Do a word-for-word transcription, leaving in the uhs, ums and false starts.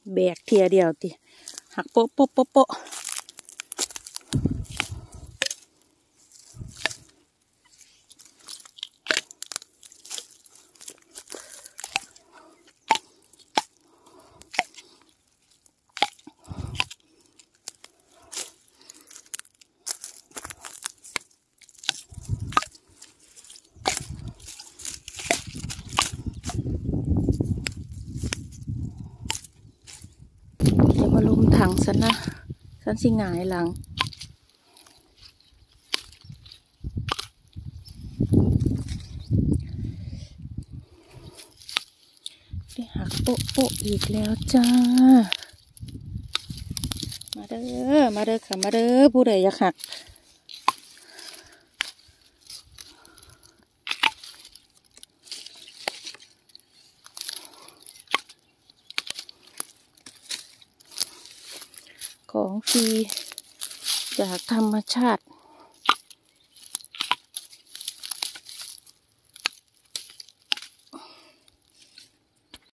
แบกเทียเดียวติหักโป๊ะโป๊ะโป๊ะโป๊ะมาลุมถังฉันนะฉันสิหงายหลังได้หักโป๊ะโป๊ะอีกแล้วจ้ามาเด้อมาเด้อค่ะมาเด้อผู้ใดอยากหักของฟรีจากธรรมชาติ